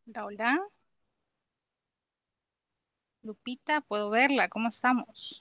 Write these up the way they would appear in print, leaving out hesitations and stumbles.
Hola, hola, Lupita, puedo verla, ¿cómo estamos?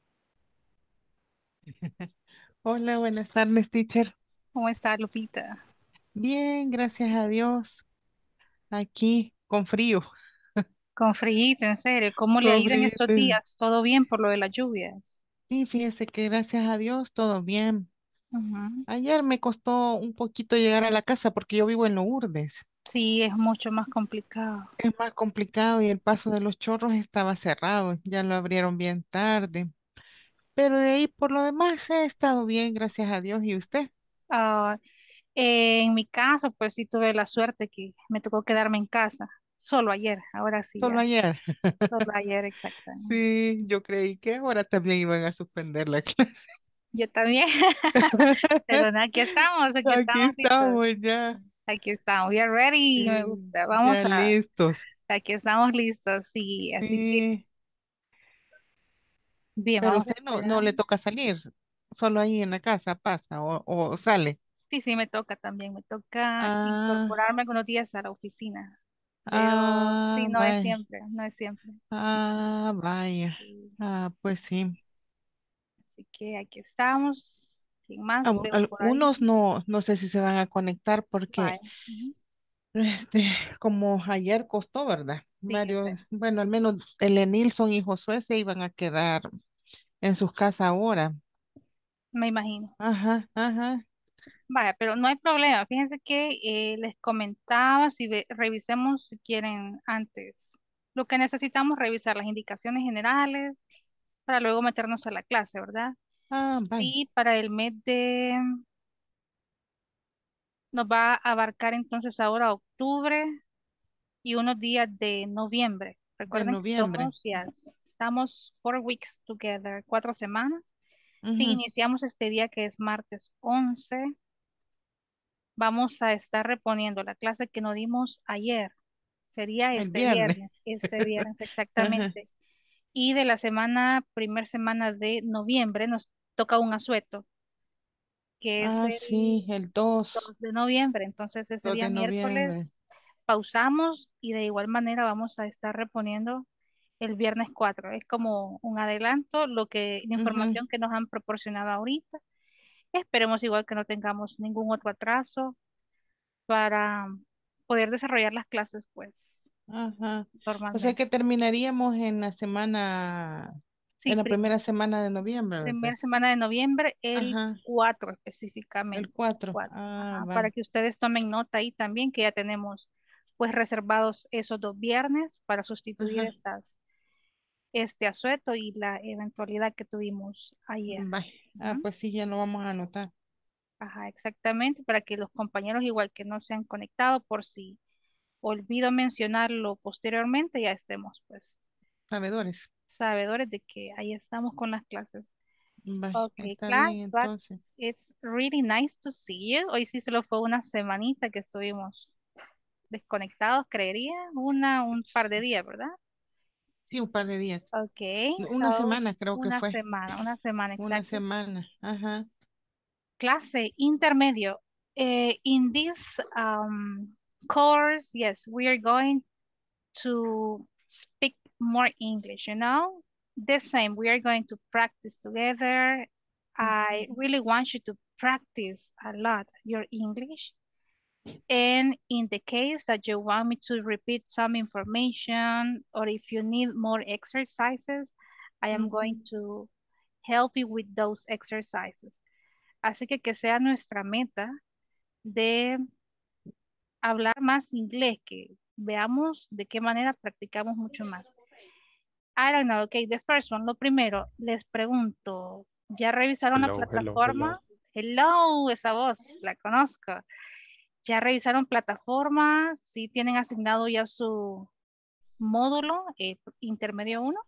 Hola, buenas tardes, teacher. ¿Cómo está Lupita? Bien, gracias a Dios. Aquí con frío, Con frío, en serio, ¿cómo le ha con ido en frío. estos días? ¿Todo bien por lo de las lluvias? Sí, fíjese que gracias a Dios todo bien. Ujú. Ayer me costó un poquito llegar a la casa porque yo vivo en Lourdes. Sí, es mucho más complicado. Es más complicado y el paso de los chorros estaba cerrado. Ya lo abrieron bien tarde. Pero de ahí por lo demás he estado bien, gracias a Dios. ¿Y usted? Ah, en mi caso, pues sí tuve la suerte que me tocó quedarme en casa, solo ayer, ahora sí Solo ya, ayer. solo ayer exactamente. Sí, yo creí que ahora también iban a suspender la clase. Yo también, pero no, aquí Aquí estamos listos, estamos ya. aquí estamos, we are ready, me Sí, gusta, vamos ya a, listos. aquí estamos listos, sí, así que Sí, bien, pero vamos a usted no esperar. le toca salir, solo ahí en la casa pasa o sale. Sí, sí, me toca también, me toca Ah, incorporarme algunos días a la oficina, pero sí, ah, no es vaya, siempre, no es siempre. ah, vaya. Sí, Ah, pues sí. así que aquí estamos. ¿Quién más veo por ahí? Algunos no sé si se van a conectar porque Vaya. Ujú. este, como ayer costó, ¿verdad? Sí, Varios, bueno, al menos Nilsson y Josué se iban a quedar en sus casas ahora. me imagino. Ajá, ajá. Vaya, pero no hay problema. Fíjense que les comentaba si revisemos si quieren antes. Lo que necesitamos revisar las indicaciones generales para luego meternos a la clase, ¿verdad? Ah, vaya. Y para el mes de nos va a abarcar entonces ahora octubre y unos días de noviembre. De Recuerden que noviembre. somos, ya estamos 4 weeks together, 4 semanas. Si Ujú. iniciamos este día que es martes 11, vamos a estar reponiendo la clase que nos dimos ayer. Sería El viernes. este viernes Ajá. exactamente. Y de la primer semana de noviembre, nos toca un asueto, que es Ah, el sí, el 2 2 de noviembre. Entonces ese 2 día de miércoles noviembre. pausamos y de igual manera vamos a estar reponiendo el viernes 4. Es como un adelanto, la Ujú. información que nos han proporcionado ahorita. Esperemos igual que no tengamos ningún otro atraso para poder desarrollar las clases, pues, Ajá. O sea normalmente. que terminaríamos en la semana, Sí, en la primera semana de noviembre, primera ¿verdad? semana de noviembre, el Ajá, 4 el específicamente. 4. 4. Ah, Ajá, para vaya. que ustedes tomen nota ahí también, que ya tenemos pues reservados esos 2 viernes para sustituir Ajá, este asueto y la eventualidad que tuvimos ayer. vaya. Ah, Ujú. pues sí, ya lo vamos a anotar. Ajá, exactamente, para que los compañeros igual que no se han conectado, por si olvido mencionarlo posteriormente, ya estemos pues Sabedores. sabedores de que ahí estamos con las clases. Vaya, Okay, está class, bien but entonces. it's really nice to see you. Hoy sí solo fue una semanita que estuvimos desconectados, creería, un par de días, ¿verdad? Sí, un par de días. Okay, Una so semana creo que fue. una semana Una exacto. semana. Ajá. Clase intermedio. In this course, yes, we are going to speak more English, you know? The same, we are going to practice together. I Ujú, really want you to practice a lot your English. And in the case that you want me to repeat some information or if you need more exercises, I am ujú. going to help you with those exercises. Así que sea nuestra meta de hablar más inglés, que veamos de qué manera practicamos mucho más. I don't know, okay, the first one, lo primero, les pregunto, ¿ya revisaron la Hello, hello, plataforma? hello. Hello, esa voz, la conozco. ¿Ya revisaron plataforma? ¿Sí tienen asignado ya su módulo intermedio uno?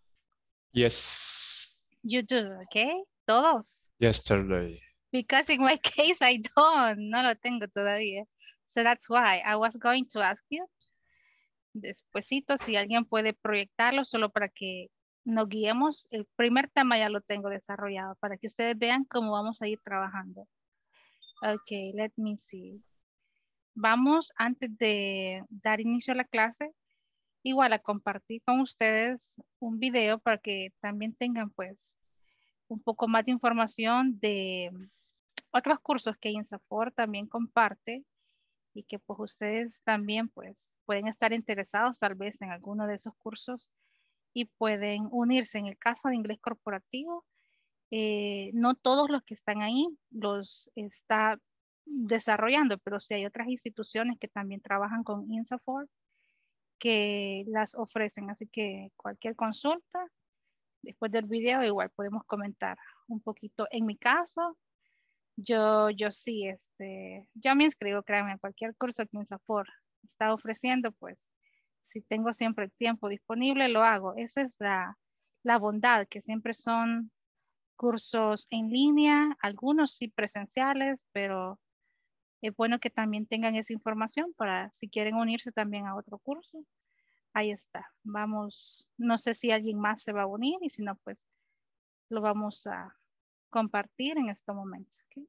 Yes, You do, okay, todos. yesterday. Because in my case I don't, no lo tengo todavía. So that's why I was going to ask you despuesito si alguien puede proyectarlo solo para que nos guiemos. El primer tema ya lo tengo desarrollado para que ustedes vean cómo vamos a ir trabajando. Okay, let me see. vamos, antes de dar inicio a la clase, igual a compartir con ustedes un video para que también tengan pues un poco más de información de otros cursos que INSAFORP también comparte y que pues ustedes también pues pueden estar interesados tal vez en alguno de esos cursos y pueden unirse. En el caso de inglés corporativo, no todos los que están ahí los está desarrollando, pero sí hay otras instituciones que también trabajan con INSAFORP que las ofrecen. Así que cualquier consulta, después del video igual podemos comentar un poquito. En mi caso, yo sí, yo me inscribo, créanme, a cualquier curso que INSAFORP está ofreciendo, pues si tengo siempre el tiempo disponible, lo hago. Esa es la bondad, que siempre son cursos en línea, algunos sí presenciales, pero es bueno que también tengan esa información para si quieren unirse también a otro curso. Ahí está. Vamos, no sé si alguien más se va a unir y si no, pues lo vamos a compartir en este momento. Okay?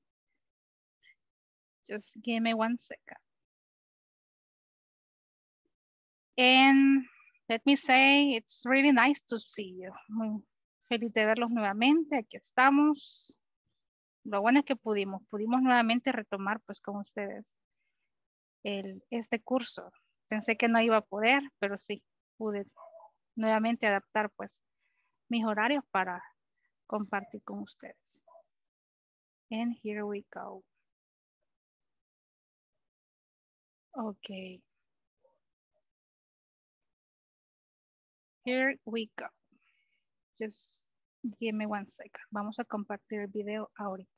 Just give me 1 second. And let me say, it's really nice to see you. Muy feliz de verlos nuevamente. Aquí estamos. Lo bueno es que pudimos nuevamente retomar pues con ustedes este curso. Pensé que no iba a poder, pero sí, pude nuevamente adaptar pues mis horarios para compartir con ustedes. And here we go. Okay. Here we go. Just give me 1 second. Vamos a compartir el video ahorita.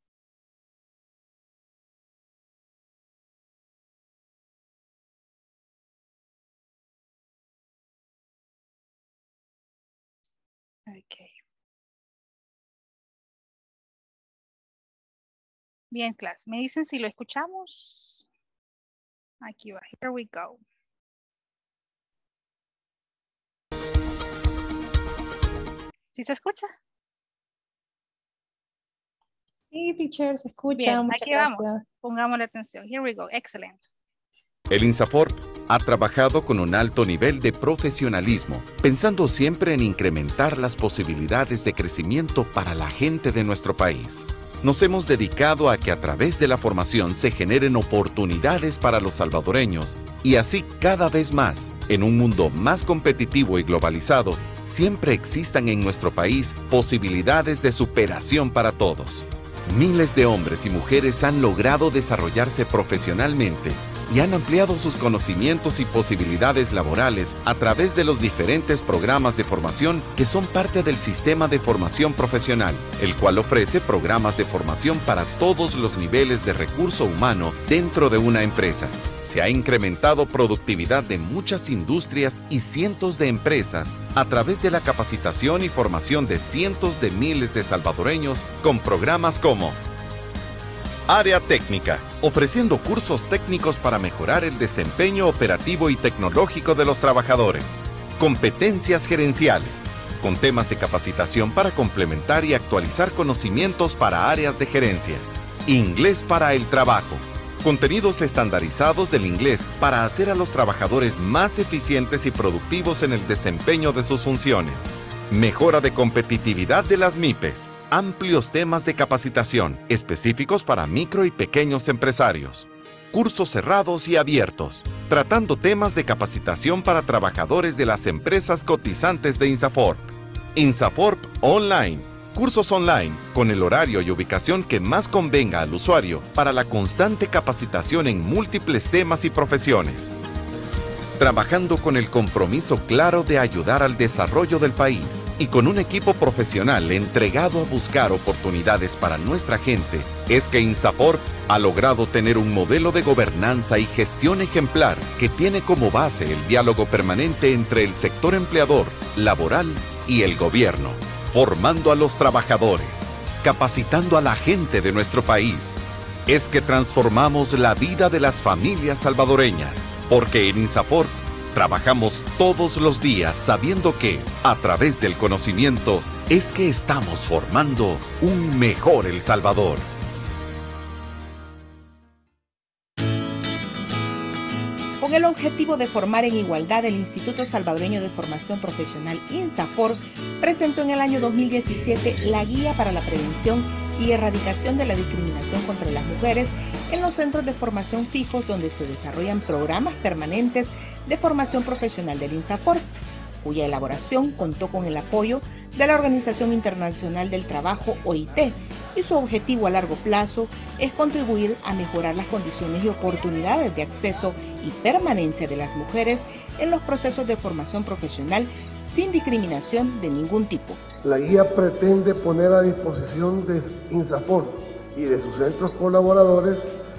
Okay. Bien, clase. Me dicen si lo escuchamos. Aquí va. Here we go. ¿Sí se escucha? Sí, teacher, se escucha. Bien, muchas aquí gracias. vamos. Pongámosle atención. Here we go. Excellent. El INSAFORP ha trabajado con un alto nivel de profesionalismo, pensando siempre en incrementar las posibilidades de crecimiento para la gente de nuestro país. Nos hemos dedicado a que a través de la formación se generen oportunidades para los salvadoreños y así cada vez más, en un mundo más competitivo y globalizado, siempre existan en nuestro país posibilidades de superación para todos. Miles de hombres y mujeres han logrado desarrollarse profesionalmente y han ampliado sus conocimientos y posibilidades laborales a través de los diferentes programas de formación que son parte del sistema de formación profesional, el cual ofrece programas de formación para todos los niveles de recurso humano dentro de una empresa. Se ha incrementado productividad de muchas industrias y cientos de empresas a través de la capacitación y formación de cientos de miles de salvadoreños con programas como Área Técnica, ofreciendo cursos técnicos para mejorar el desempeño operativo y tecnológico de los trabajadores. Competencias gerenciales, con temas de capacitación para complementar y actualizar conocimientos para áreas de gerencia. Inglés para el trabajo, contenidos estandarizados del inglés para hacer a los trabajadores más eficientes y productivos en el desempeño de sus funciones. Mejora de competitividad de las MIPES. Amplios temas de capacitación específicos para micro y pequeños empresarios. Cursos cerrados y abiertos, tratando temas de capacitación para trabajadores de las empresas cotizantes de INSAFORP. INSAFORP Online. Cursos online con el horario y ubicación que más convenga al usuario para la constante capacitación en múltiples temas y profesiones. Trabajando con el compromiso claro de ayudar al desarrollo del país y con un equipo profesional entregado a buscar oportunidades para nuestra gente, es que INSAFORP ha logrado tener un modelo de gobernanza y gestión ejemplar que tiene como base el diálogo permanente entre el sector empleador, laboral y el gobierno, formando a los trabajadores, capacitando a la gente de nuestro país. Es que transformamos la vida de las familias salvadoreñas. Porque en INSAFORP trabajamos todos los días sabiendo que, a través del conocimiento, es que estamos formando un mejor El Salvador. Con el objetivo de formar en igualdad, el Instituto Salvadoreño de Formación Profesional INSAFOR presentó en el año 2017 la Guía para la Prevención y Erradicación de la Discriminación contra las Mujeres en los centros de formación fijos donde se desarrollan programas permanentes de formación profesional del INSAFOR, cuya elaboración contó con el apoyo de la Organización Internacional del Trabajo, OIT, y su objetivo a largo plazo es contribuir a mejorar las condiciones y oportunidades de acceso y permanencia de las mujeres en los procesos de formación profesional sin discriminación de ningún tipo. La guía pretende poner a disposición de INSAFOR y de sus centros colaboradores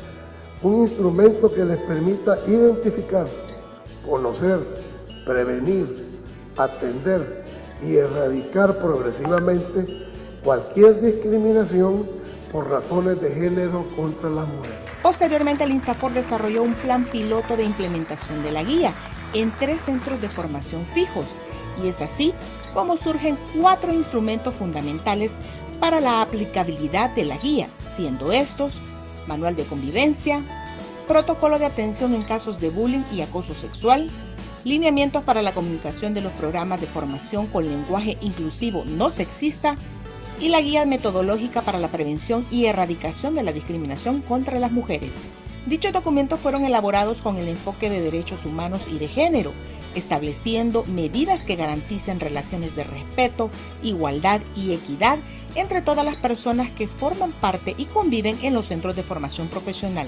un instrumento que les permita identificar, conocer, prevenir, atender y erradicar progresivamente cualquier discriminación por razones de género contra las mujeres. Posteriormente, el INSAFOR desarrolló un plan piloto de implementación de la guía en 3 centros de formación fijos, y es así como surgen 4 instrumentos fundamentales para la aplicabilidad de la guía, siendo estos: manual de convivencia, protocolo de atención en casos de bullying y acoso sexual, lineamientos para la comunicación de los programas de formación con lenguaje inclusivo no sexista y la guía metodológica para la prevención y erradicación de la discriminación contra las mujeres. Dichos documentos fueron elaborados con el enfoque de derechos humanos y de género, estableciendo medidas que garanticen relaciones de respeto, igualdad y equidad entre todas las personas que forman parte y conviven en los centros de formación profesional.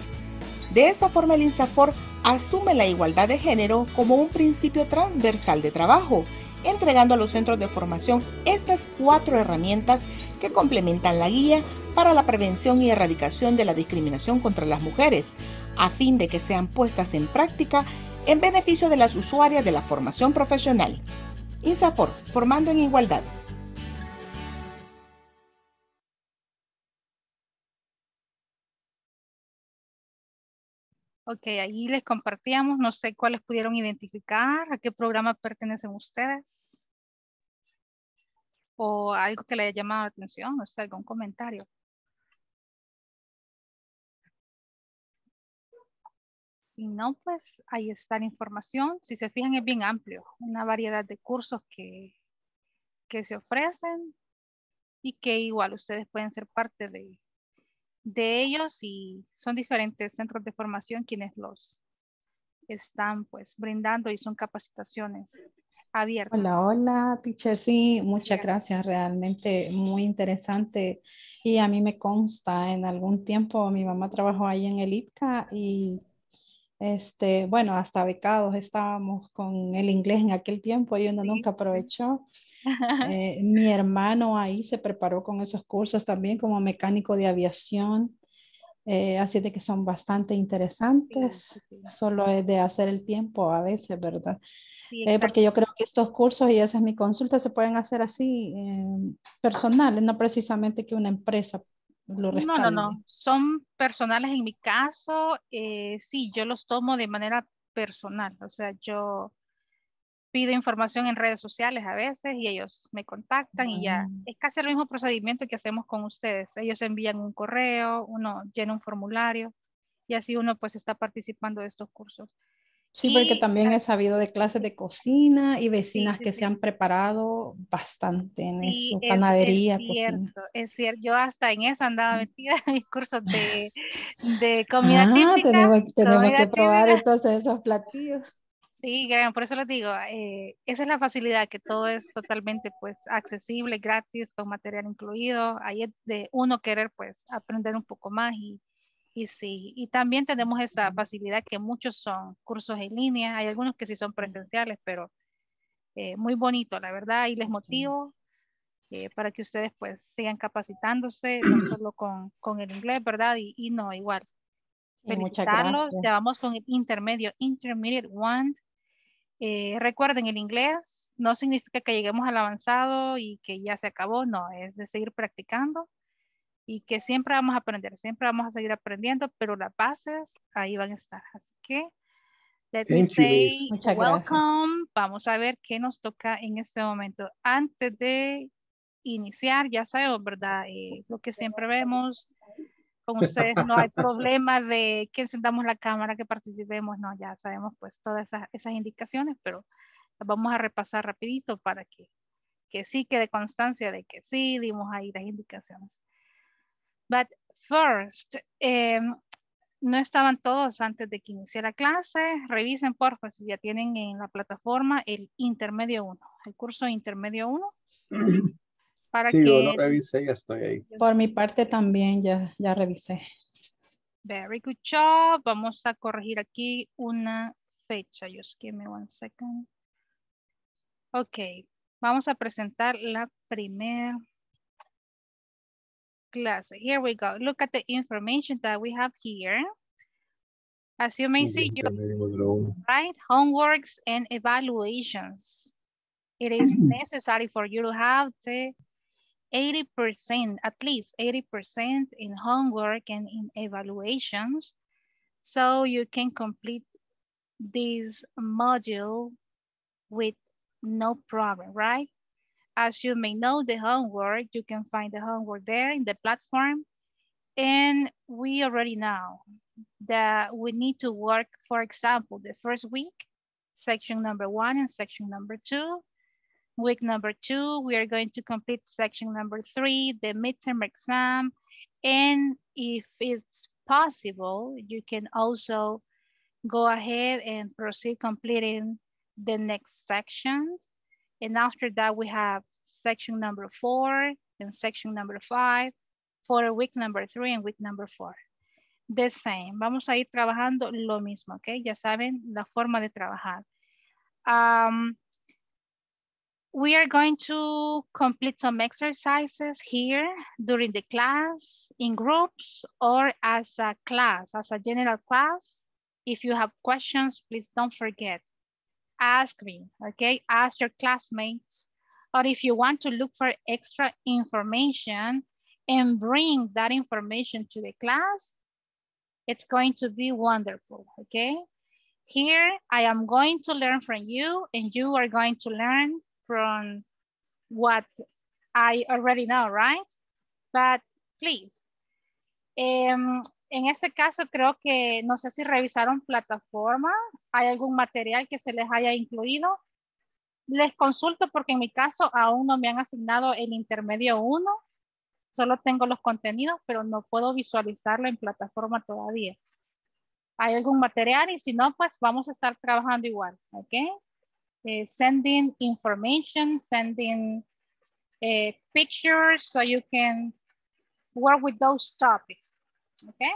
De esta forma, el INSAFOR asume la igualdad de género como un principio transversal de trabajo, entregando a los centros de formación estas 4 herramientas que complementan la guía para la prevención y erradicación de la discriminación contra las mujeres, a fin de que sean puestas en práctica en beneficio de las usuarias de la formación profesional. INSAFOR, formando en igualdad. Ok, ahí les compartíamos, no sé cuáles pudieron identificar, a qué programa pertenecen ustedes, o algo que les haya llamado la atención, no sé, algún comentario. Si no, pues ahí está la información. Si se fijan, es bien amplio, una variedad de cursos que se ofrecen y que igual ustedes pueden ser parte de ellos, y son diferentes centros de formación quienes los están pues brindando y son capacitaciones abiertas. Hola, hola, teacher. Sí, muchas gracias. Realmente muy interesante. Y a mí me consta, en algún tiempo mi mamá trabajó ahí en el ITCA y bueno, hasta becados estábamos con el inglés en aquel tiempo y uno nunca aprovechó. Mi hermano ahí se preparó con esos cursos también como mecánico de aviación. Así de que son bastante interesantes. Sí. Solo es de hacer el tiempo a veces, ¿verdad? Sí, Porque yo creo que estos cursos, y esa es mi consulta, se pueden hacer así personales, no precisamente que una empresa lo respalde. No, son personales en mi caso. Sí, yo los tomo de manera personal, o sea, yo pido información en redes sociales a veces y ellos me contactan y ya es casi el mismo procedimiento que hacemos con ustedes. Ellos envían un correo, uno llena un formulario y así uno pues está participando de estos cursos. Sí, porque Y también he sabido de clases de cocina y vecinas sí, que se han preparado bastante en sí, eso, panadería, cocina. es cierto. Yo hasta en eso andaba metida en mis cursos de comida Ah, típica. tenemos Comida que probar típica. entonces esos platillos. Sí, créanme, por eso les digo, esa es la facilidad, que todo es totalmente pues accesible, gratis, con material incluido. Ahí es de uno querer pues aprender un poco más y sí. Y también tenemos esa facilidad que muchos son cursos en línea, hay algunos que sí son presenciales, pero muy bonito, la verdad, y les motivo para que ustedes pues sigan capacitándose, no solo con el inglés, ¿verdad? Y no, igual, Sí, muchas felicitarlos, ya vamos con gracias. el intermedio, Intermediate One. Recuerden, el inglés no significa que lleguemos al avanzado y que ya se acabó, no, es de seguir practicando y que siempre vamos a aprender, siempre vamos a seguir aprendiendo, pero las bases ahí van a estar. Así que, let me Thank you, Miss. say Muchas gracias. welcome. Vamos a ver qué nos toca en este momento. Antes de iniciar, ya sabemos, ¿verdad? Lo que siempre vemos, Con ustedes no hay problema de que encendamos la cámara, que participemos, no, ya sabemos pues todas esas indicaciones, pero las vamos a repasar rapidito para que sí quede constancia de que sí dimos ahí las indicaciones. But first, no estaban todos antes de que inicie la clase. Revisen por favor si ya tienen en la plataforma el intermedio 1, el curso intermedio 1. Para Sí, yo que... lo revisé, ya estoy ahí. Por mi parte también ya revisé. Very good job. Vamos a corregir aquí una fecha. Just give me 1 second. Ok, vamos a presentar la primera clase. Here we go. Look at the information that we have here. As you may see, right? Homeworks and evaluations. It is necessary for you to have the 80%, at least 80% in homework and in evaluations, so you can complete this module with no problem, right? As you may know, the homework, you can find the homework there in the platform. And we already know that we need to work, for example, the first week, section number 1 and section number 2. Week number 2, we are going to complete section number 3, the midterm exam. And if it's possible, you can also go ahead and proceed completing the next section. And after that, we have section number 4 and section number 5 for week number 3 and week number 4. The same. Vamos a ir trabajando lo mismo, ¿ok? Ya saben la forma de trabajar. We are going to complete some exercises here during the class, in groups, or as a class, as a general class. If you have questions, please don't forget. Ask me, okay? Ask your classmates. Or if you want to look for extra information and bring that information to the class, it's going to be wonderful, okay? Here, I am going to learn from you, and you are going to learn from what I already know, right? But please, en este caso creo que, no sé si revisaron plataforma, ¿hay algún material que se les haya incluido? Les consulto porque en mi caso aún no me han asignado el intermedio 1, solo tengo los contenidos, pero no puedo visualizarlo en plataforma todavía. ¿Hay algún material? Y si no, pues vamos a estar trabajando igual, ¿ok? Sending information, sending pictures so you can work with those topics, okay?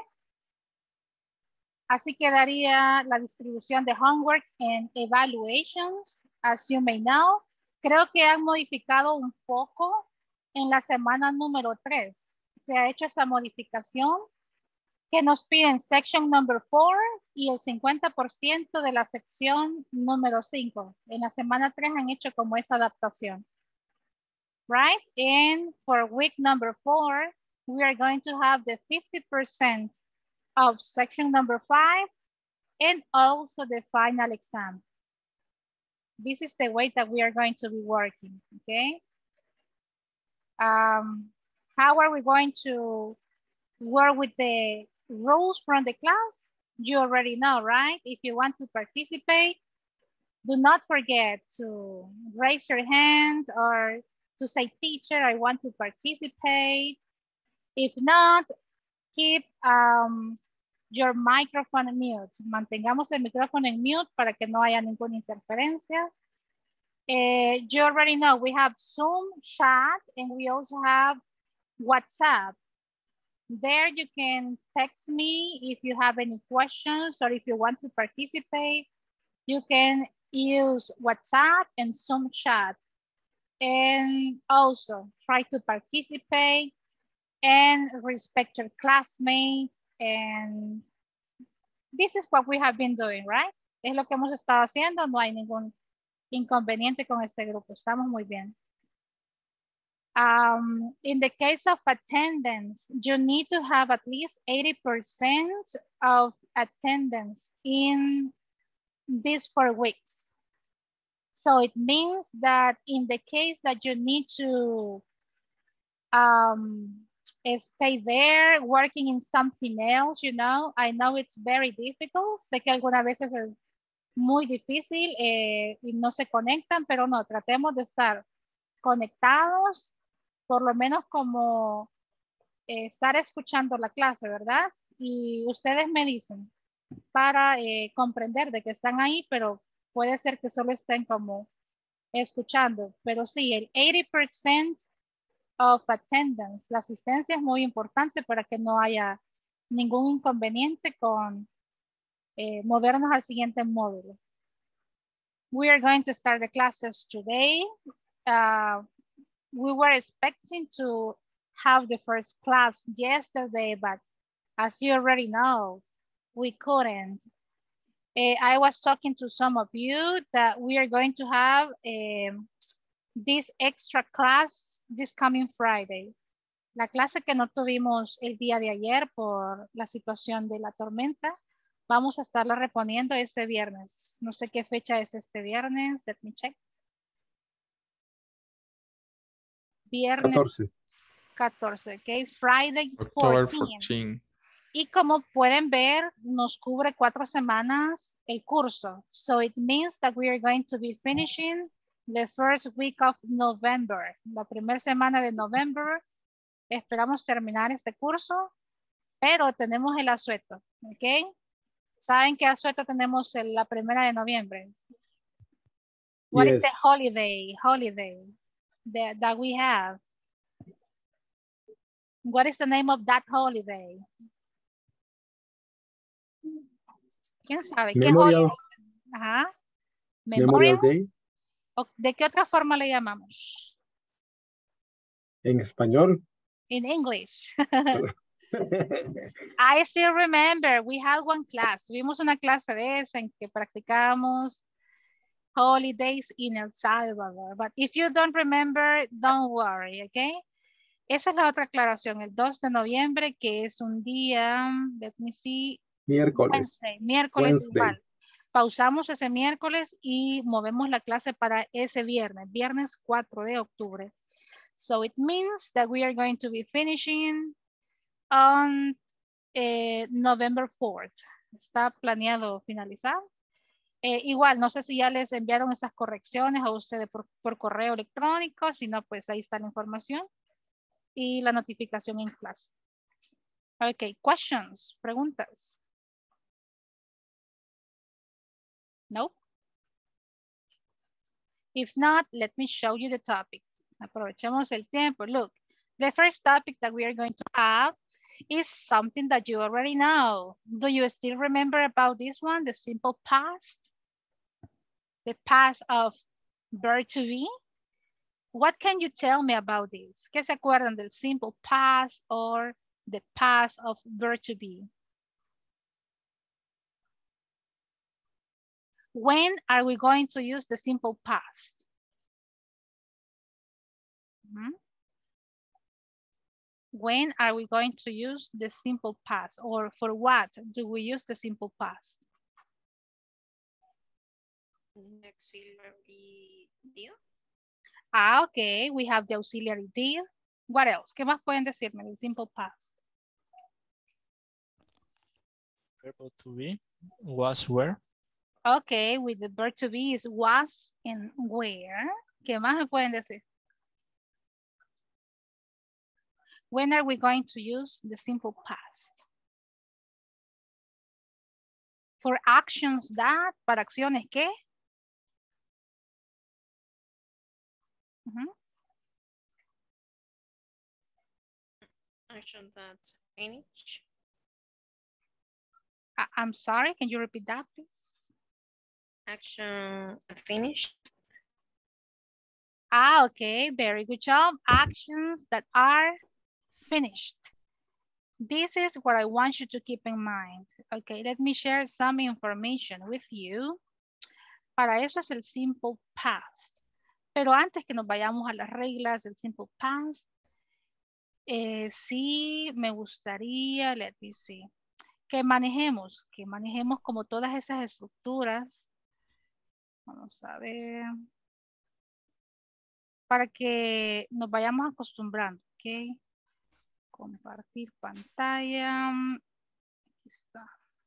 Así quedaría la distribución de homework and evaluations. As you may know, creo que han modificado un poco en la semana número 3. Se ha hecho esa modificación que nos piden section number 4 y el 50% de la sección número 5. En la semana 3 han hecho como esa adaptación. Right? And for week number 4, we are going to have the 50% of section number 5 and also the final exam. This is the way that we are going to be working, okay? How are we going to work with the rules from the class? You already know, right? If you want to participate, do not forget to raise your hand or to say, teacher, I want to participate. If not, keep your microphone mute. Mantengamos el micrófono en mute para que no haya ninguna interferencia. You already know we have Zoom chat and we also have WhatsApp. There you can text me if you have any questions or if you want to participate. You can use WhatsApp and Zoom chat. And also try to participate and respect your classmates. And this is what we have been doing, right? Es lo que hemos estado haciendo. No hay ningún inconveniente con este grupo. Estamos muy bien. In the case of attendance, you need to have at least 80% of attendance in these 4 weeks. So it means that in the case that you need to stay there working in something else, you know. I know it's very difficult. Sé que algunas veces es muy difícil y no se conectan, pero no, tratemos de estar conectados, por lo menos como estar escuchando la clase, ¿verdad? Y ustedes me dicen para comprender de que están ahí, pero puede ser que solo estén como escuchando. Pero sí, el 80% of attendance, la asistencia es muy importante para que no haya ningún inconveniente con movernos al siguiente módulo. We are going to start the classes today. We were expecting to have the first class yesterday, but as you already know, we couldn't. I was talking to some of you that we are going to have this extra class this coming Friday. La clase que no tuvimos el día de ayer por la situación de la tormenta, vamos a estarla reponiendo este viernes. No sé qué fecha es este viernes. Let me check. Viernes 14, ok. Friday October 14. 14. Y como pueden ver, nos cubre 4 semanas el curso. So it means that we are going to be finishing the first week of November. La primera semana de November. Esperamos terminar este curso, pero tenemos el asueto, ¿ok? ¿Saben qué asueto tenemos la primera de noviembre? What is the holiday that we have? What is the name of that holiday? ¿Quién sabe? ¿Qué Memorial. holiday? Ajá. Memorial Day. ¿De qué otra forma le llamamos? En español. In English. I still remember, we had one class. Tuvimos una clase de esa en que practicábamos holidays in El Salvador. But if you don't remember, don't worry, okay? Esa es la otra aclaración, el 2 de noviembre, que es un día, let me see. Miércoles. Miércoles igual. Pausamos ese miércoles y movemos la clase para ese viernes 4 de octubre. So it means that we are going to be finishing on November 4th. Está planeado finalizar. Igual, no sé si ya les enviaron esas correcciones a ustedes por correo electrónico, si no, pues ahí está la información y la notificación en clase. Ok, questions, preguntas. No? If not, let me show you the topic. Aprovechemos el tiempo. Look, the first topic that we are going to have is something that you already know. Do you still remember about this one, the simple past? The past of verb to be? What can you tell me about this? ¿Qué se acuerdan del simple past or the past of verb to be? When are we going to use the simple past? When are we going to use the simple past, or for what do we use the simple past? Auxiliary did. Okay, we have the auxiliary did. What else? ¿Qué más pueden decirme del simple past? Verb to be was where. Okay, with the verb to be is was and where. ¿Qué más me pueden decir? When are we going to use the simple past? For actions that, para acciones que. Action that finish. I'm sorry, can you repeat that, please? Action that finish. Okay, very good job. Actions that are finished. This is what I want you to keep in mind. Okay, let me share some information with you. Para eso es el simple past. Pero antes que nos vayamos a las reglas del simple past, sí me gustaría, let me see, que manejemos como todas esas estructuras. Vamos a ver. Para que nos vayamos acostumbrando, ¿ok? Compartir pantalla. Aquí está.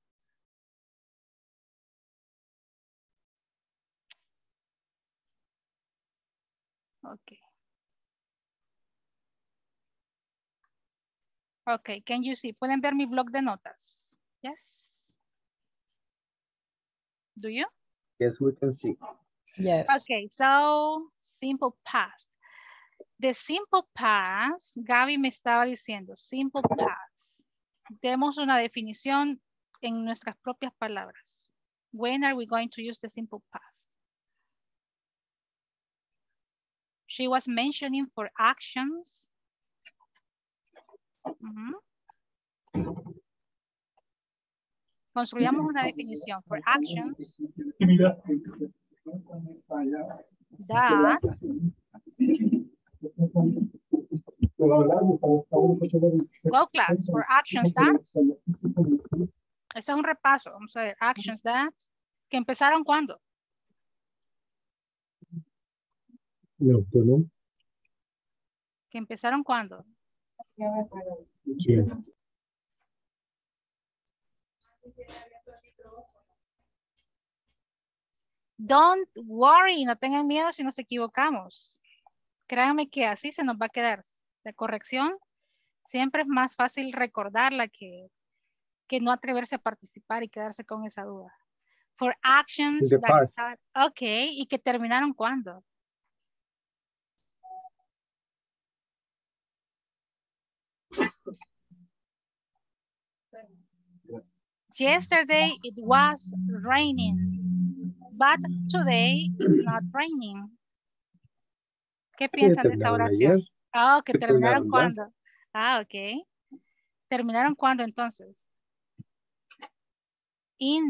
Ok. Ok, can you see? ¿Pueden ver mi blog de notas? Yes. Do you? Yes, we can see. Yes. Okay, so simple past. The simple past, Gaby me estaba diciendo, simple past. Demos una definición en nuestras propias palabras. When are we going to use the simple past? She was mentioning for actions. Construyamos una definición for actions that go class for actions that. Este es un repaso. Vamos a ver. Actions that. ¿Que empezaron cuándo? No, no. ¿Que empezaron cuándo? ¿Quién? Don't worry, no tengan miedo si nos equivocamos. Créanme que así se nos va a quedar. La corrección siempre es más fácil recordarla que no atreverse a participar y quedarse con esa duda. For actions The that past. start, ok, ¿y que terminaron cuándo? Yesterday it was raining, but today it's not raining. ¿Qué piensan de esta Terminaron oración? ayer. Ah, que terminaron Terminaron ya. cuándo. Ah, ok. ¿Terminaron cuándo entonces? In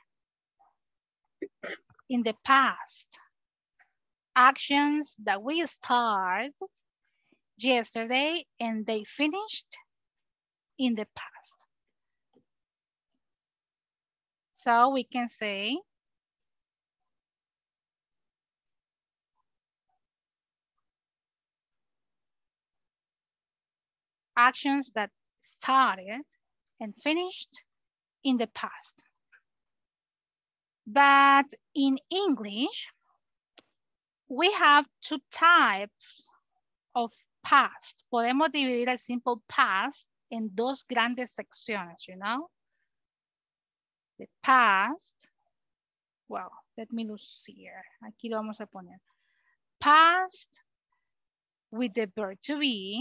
the past. Actions that we started yesterday and they finished in the past. So we can say actions that started and finished in the past. But in English, we have two types of past. Podemos dividir el simple past en dos grandes secciones, you know? The past, well, let me lose here. Aquí lo vamos a poner. Past with the verb to be.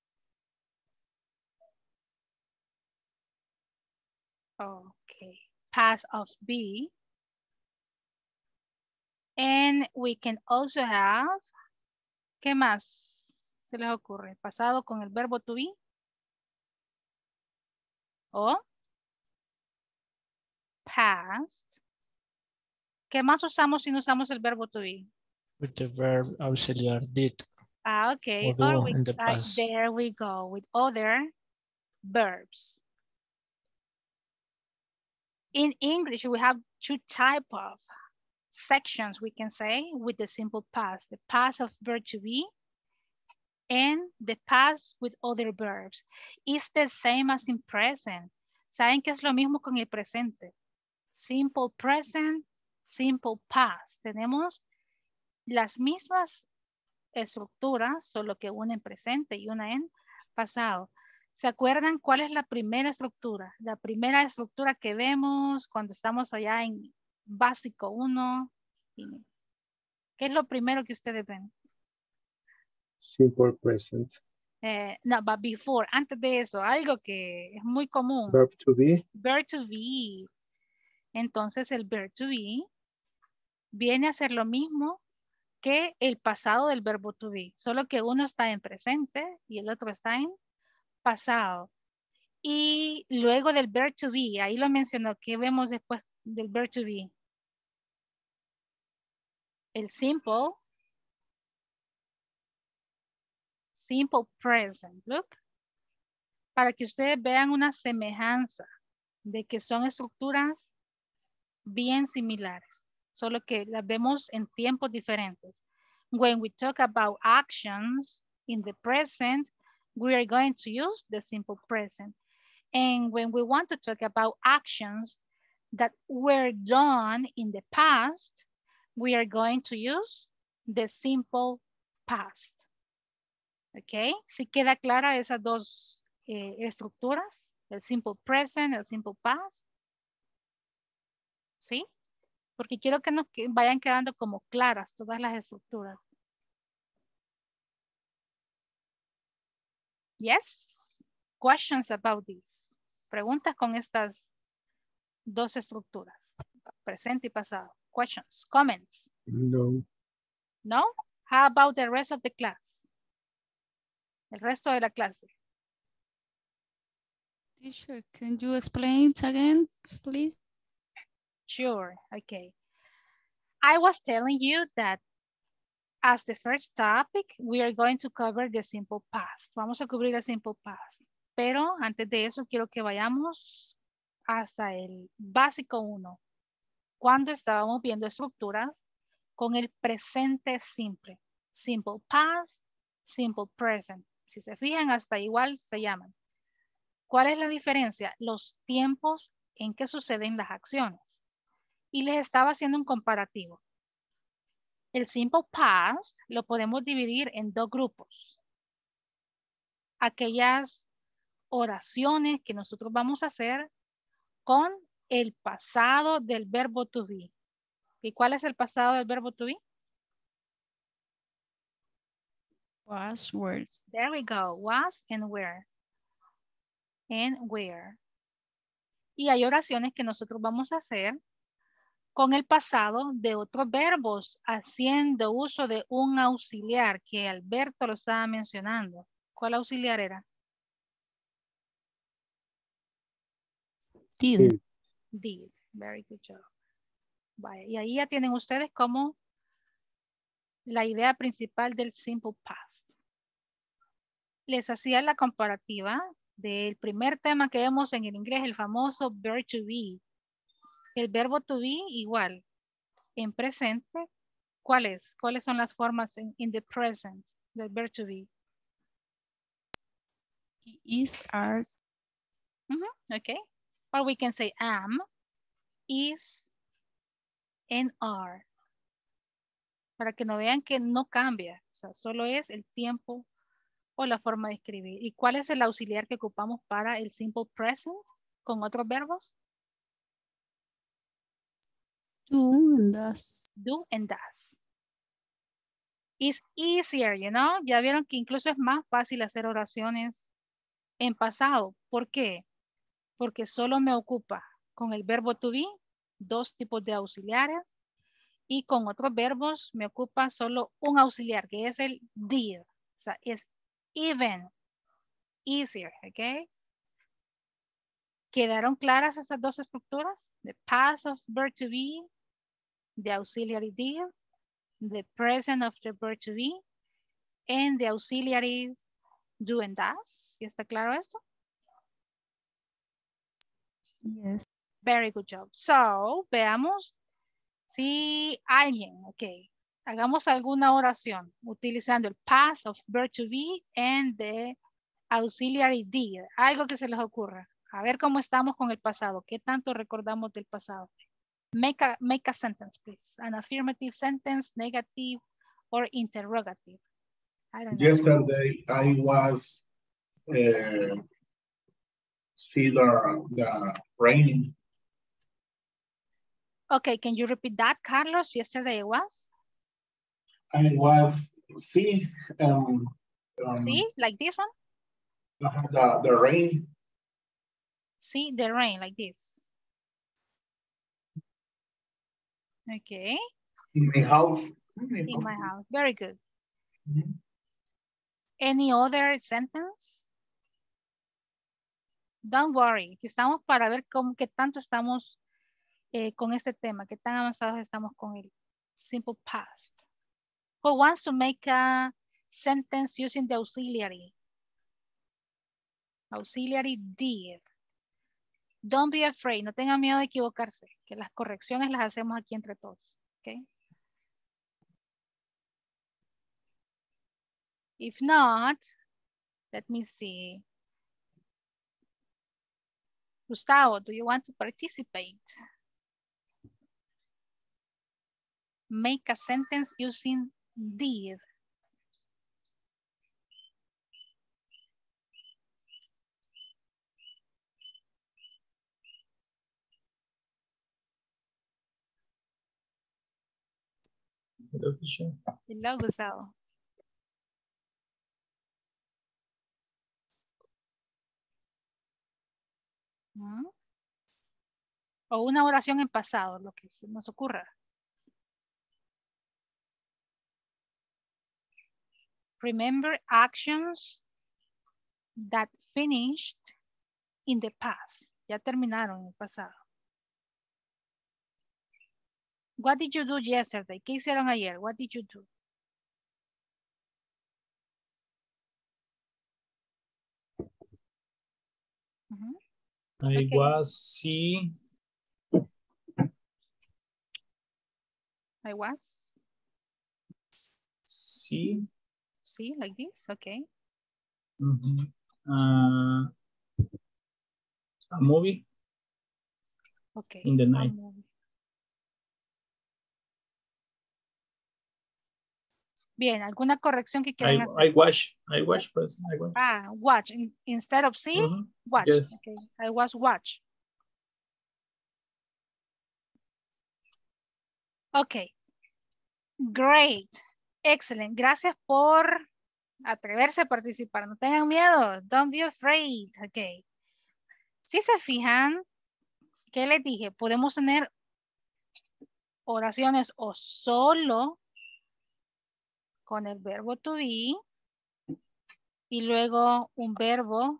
Okay, past of be. And we can also have, ¿qué más se les ocurre? Pasado con el verbo to be. O past. ¿Qué más usamos si no usamos el verbo to be? With the verb auxiliar did. Ah, okay. Or do in the Ah, past. there we go, with other verbs. In English, we have two types of sections, we can say, with the simple past. The past of verb to be and the past with other verbs. It's the same as in present. ¿Saben que es lo mismo con el presente? Simple present, simple past. Tenemos las mismas estructuras, solo que una en presente y una en pasado. ¿Se acuerdan cuál es la primera estructura? La primera estructura que vemos cuando estamos allá en básico 1. ¿Qué es lo primero que ustedes ven? Simple present. No, but before, antes de eso, algo que es muy común. Verb to be. Verb to be. Entonces el verb to be viene a ser lo mismo que el pasado del verbo to be, solo que uno está en presente y el otro está en pasado. Y luego del verb to be, ahí lo mencionó, ¿qué vemos después del verb to be? El simple present, look, para que ustedes vean una semejanza de que son estructuras bien similares, solo que las vemos en tiempos diferentes. When we talk about actions in the present, we are going to use the simple present. And when we want to talk about actions that were done in the past, we are going to use the simple past. ¿Ok? ¿Sí queda clara esas dos estructuras? El simple present, el simple past. ¿Sí? Porque quiero que nos vayan quedando como claras todas las estructuras. Yes? Questions about this. Preguntas con estas dos estructuras. Presente y pasado. Questions, comments. No. No? How about the rest of the class? El resto de la clase. Teacher, can you explain it again, please? Sure, okay. I was telling you that as the first topic, we are going to cover the simple past. Vamos a cubrir el simple past. Pero antes de eso, quiero que vayamos hasta el básico 1. Cuando estábamos viendo estructuras con el presente simple. Simple past, simple present. Si se fijan, hasta igual se llaman. ¿Cuál es la diferencia? Los tiempos en que suceden las acciones. Y les estaba haciendo un comparativo. El simple past lo podemos dividir en dos grupos. Aquellas oraciones que nosotros vamos a hacer con el pasado del verbo to be. ¿Y cuál es el pasado del verbo to be? Was, were. There we go. Was and were. And where. Y hay oraciones que nosotros vamos a hacer con el pasado de otros verbos, haciendo uso de un auxiliar que Alberto lo estaba mencionando. ¿Cuál auxiliar era? Did. Did. Very good job. Vaya, y ahí ya tienen ustedes como la idea principal del simple past. Les hacía la comparativa del primer tema que vemos en el inglés, el famoso verb to be. El verbo to be igual. En presente, ¿cuál es? ¿Cuáles son las formas in the present del verb to be? Is, are. Okay. Or we can say am, is, and are. Para que no vean que no cambia. O sea, solo es el tiempo o la forma de escribir. ¿Y cuál es el auxiliar que ocupamos para el simple present con otros verbos? Do and does. Do and does. It's easier, you know. Ya vieron que incluso es más fácil hacer oraciones en pasado. ¿Por qué? Porque solo me ocupa con el verbo to be dos tipos de auxiliares y con otros verbos me ocupa solo un auxiliar que es el did. O sea, es even easier, ¿ok? ¿Quedaron claras esas dos estructuras? The past of verb to be, the auxiliary did, the present of the verb to be, and the auxiliaries do and does. ¿Sí está claro esto? Yes. Very good job. So, veamos si alguien, ok, hagamos alguna oración utilizando el past of verb to be and the auxiliary did. Algo que se les ocurra. A ver cómo estamos con el pasado. ¿Qué tanto recordamos del pasado? Make a sentence, please. An affirmative sentence, negative, or interrogative. I don't know. Yesterday, I was see the rain. Okay, can you repeat that, Carlos? Yesterday it was? I was see See, like this one? The rain. See the rain, like this. Okay. In my house. In my house. Very good. Any other sentence? Don't worry. Estamos para ver qué tanto estamos con este tema, qué tan avanzados estamos con el simple past. Who wants to make a sentence using the auxiliary? Auxiliary did. Don't be afraid. No tengan miedo de equivocarse, que las correcciones las hacemos aquí entre todos. Okay? If not, Let me see. Gustavo, do you want to participate? Make a sentence using did. Hello, teacher. Hello, Gustavo. ¿Mm? O una oración en pasado, lo que se nos ocurra. Remember actions that finished in the past. Ya terminaron en el pasado. What did you do yesterday? ¿Qué hicieron ayer? What did you do? I Okay. was see. I was. See. See, like this, okay. A movie Okay. in the night. Bien, ¿alguna corrección que quieran hacer? I watch, pues, I watch. Ah, watch. Instead of see, watch. Yes. Okay. I was watch. Okay. Great. Excellent. Gracias por atreverse a participar. No tengan miedo. Don't be afraid. Okay. Si se fijan, ¿qué les dije? Podemos tener oraciones o solo con el verbo to be y luego un verbo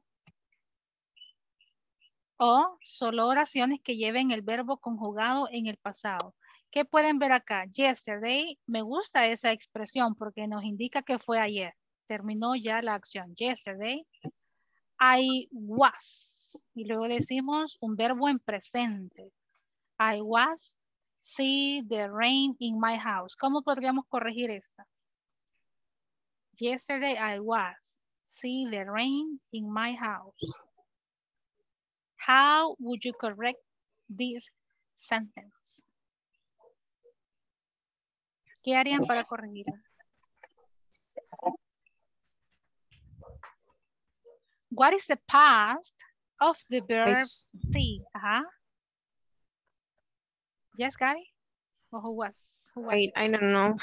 o solo oraciones que lleven el verbo conjugado en el pasado. ¿Qué pueden ver acá? Yesterday, me gusta esa expresión porque nos indica que fue ayer. Terminó ya la acción. Yesterday, I was. Y luego decimos un verbo en presente. I was, see the rain in my house. ¿Cómo podríamos corregir esta? Yesterday I was, see the rain in my house. How would you correct this sentence? ¿Qué harían para corregirla? What is the past of the verb see? Yes, Gaby? Or who was? I don't know.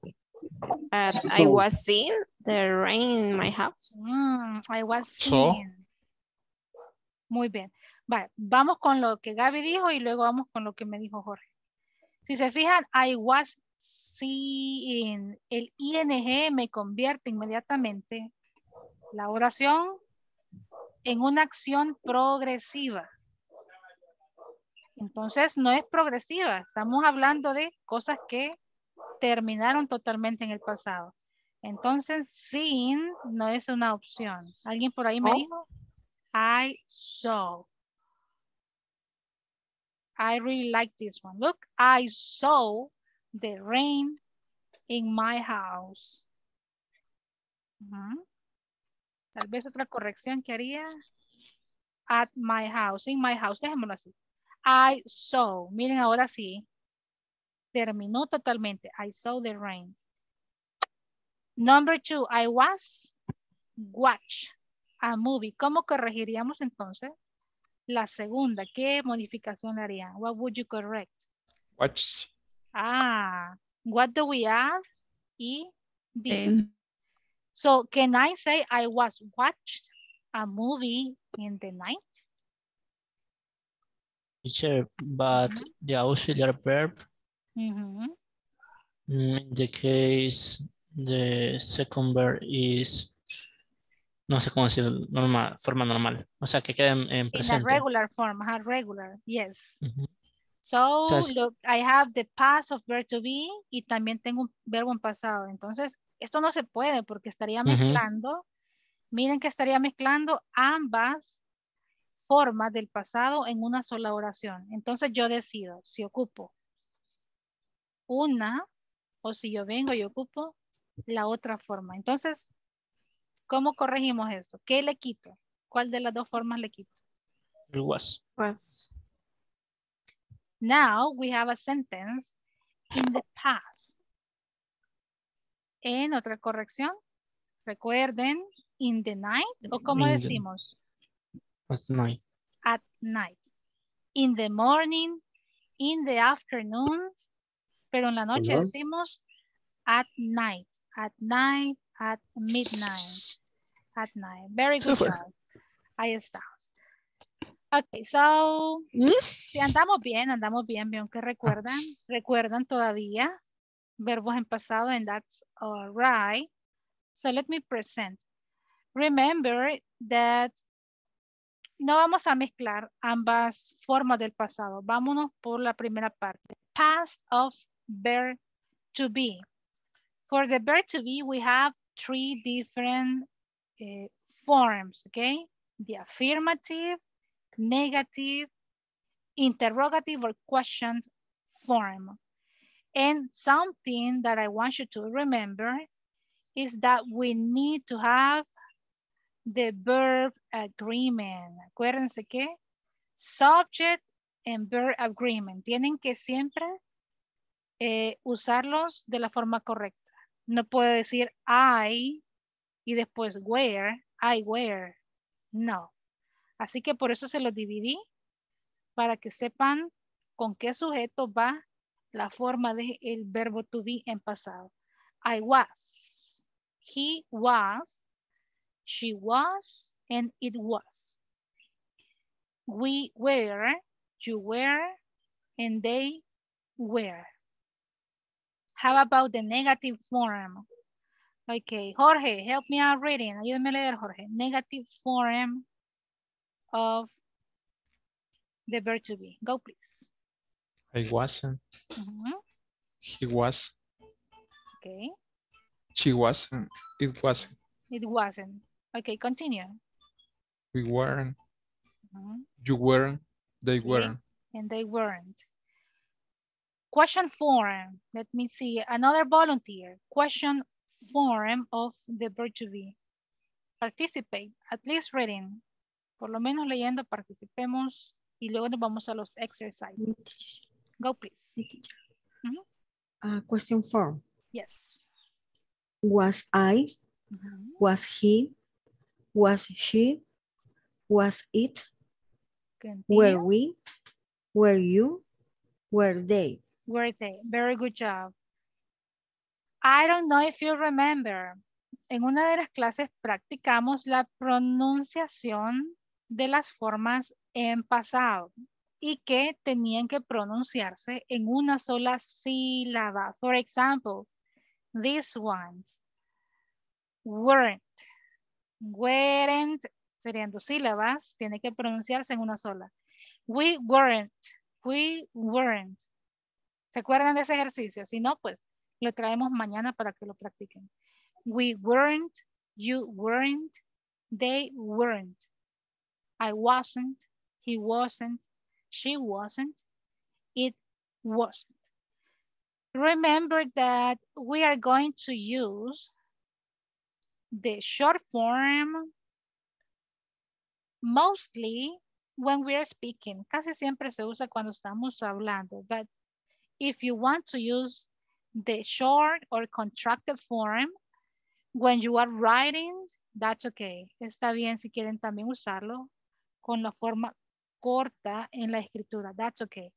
I was seeing the rain in my house. I was seeing. Muy bien. Vale, vamos con lo que Gaby dijo y luego vamos con lo que me dijo Jorge. Si se fijan, I was seeing. El ing me convierte inmediatamente la oración en una acción progresiva. Entonces no es progresiva. Estamos hablando de cosas que terminaron totalmente en el pasado. Entonces, seeing no es una opción. ¿Alguien por ahí me dijo? I saw. I really like this one. Look, I saw the rain in my house. Tal vez otra corrección que haría. At my house, in my house. Dejémoslo así. I saw. Miren, ahora sí. Terminó totalmente. I saw the rain. Number 2, I was watch a movie. ¿Cómo corregiríamos entonces la segunda? ¿Qué modificación le haría? What would you correct? Watch. What do we add? Ed. So can I say I was watched a movie in the night? Teacher, but the auxiliary verb, in the case, the second verb is, no sé cómo decir, normal, forma normal. O sea, que queda en presente. In a regular form, regular, yes. So, look, I have the past of verb to be y también tengo un verbo en pasado. Entonces, esto no se puede porque estaría mezclando. Miren que estaría mezclando ambas formas del pasado en una sola oración. Entonces, yo decido si ocupo una o si yo vengo y ocupo la otra forma. Entonces, ¿Cómo corregimos esto? ¿Qué le quito? ¿Cuál de las dos formas le quito? It was. Was. Now we have a sentence in the past. En otra corrección, recuerden, in the night, o como In decimos, was night. at night. In the morning, in the afternoon, pero en la noche Hello? decimos at night, at night, at midnight, at night. Very good Super. job. Ahí está. Okay, so, si andamos bien, bien que recuerdan todavía verbos en pasado, and that's all right. So let me present. Remember that no vamos a mezclar ambas formas del pasado. Vámonos por la primera parte. Past of verb to be. For the verb to be, we have three different forms, okay? The affirmative, negative, interrogative, or question form. And something that I want you to remember is that we need to have the verb agreement. Acuérdense que subject and verb agreement tienen que siempre usarlos de la forma correcta. No puedo decir I y después where, I wear. No. Así que por eso se los dividí para que sepan con qué sujeto va la forma del verbo to be en pasado. I was, he was, she was, and it was. We were, you were, and they were. How about the negative form? Okay, Jorge, help me out reading. Ayúdame a leer, Jorge. Negative form of the verb to be. Go, please. I wasn't. He was. Okay. She wasn't. It wasn't. It wasn't. Okay, continue. We weren't. You weren't. They weren't. And they weren't. Question form. Let me see. Another volunteer. Question form of the verb to be. Participate. At least reading. Por lo menos leyendo participemos y luego nos vamos a los exercises. Go, please. Question form. Yes. Was I? Was he? Was she? Was it? Continue. Were we? Were you? Were they? Were they? Very good job. I don't know if you remember. En una de las clases practicamos la pronunciación de las formas en pasado y que tenían que pronunciarse en una sola sílaba. For example, these ones. Weren't. Weren't serían dos sílabas, tiene que pronunciarse en una sola. We weren't. We weren't. ¿Se acuerdan de ese ejercicio? Si no, pues lo traemos mañana para que lo practiquen. We weren't. You weren't. They weren't. I wasn't. He wasn't. She wasn't. It wasn't. Remember that we are going to use the short form mostly when we are speaking. Casi siempre se usa cuando estamos hablando. But if you want to use the short or contracted form when you are writing, that's okay. Está bien si quieren también usarlo con la forma corta en la escritura. That's okay.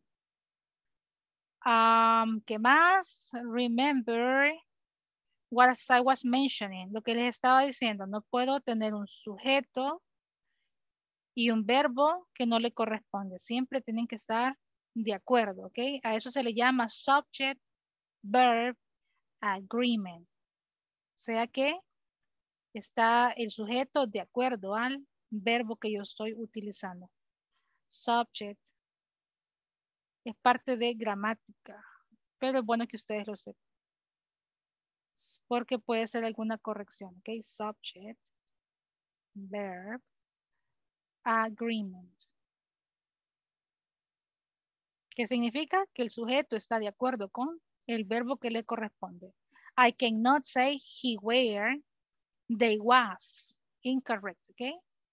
¿Qué más? Remember what I was mentioning. Lo que les estaba diciendo. No puedo tener un sujeto y un verbo que no le corresponde. Siempre tienen que estar de acuerdo, ¿ok? A eso se le llama subject verb agreement. O sea que está el sujeto de acuerdo al verbo que yo estoy utilizando. Subject. Es parte de gramática, pero es bueno que ustedes lo sepan. Porque puede ser alguna corrección, ¿ok? Subject, verb, agreement. ¿Qué significa? Que el sujeto está de acuerdo con el verbo que le corresponde. I cannot say he were They was. Incorrect, okay?